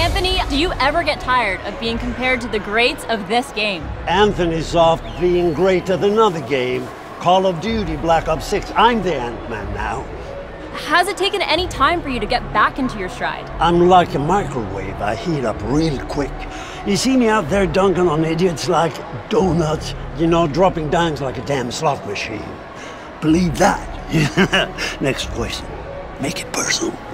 Anthony, do you ever get tired of being compared to the greats of this game? Anthony's off being great at another game. Call of Duty Black Ops 6. I'm the Ant-Man now. Has it taken any time for you to get back into your stride? I'm like a microwave. I heat up real quick. You see me out there dunking on idiots like donuts, you know, dropping dimes like a damn slot machine. Believe that? Next question. Make it personal.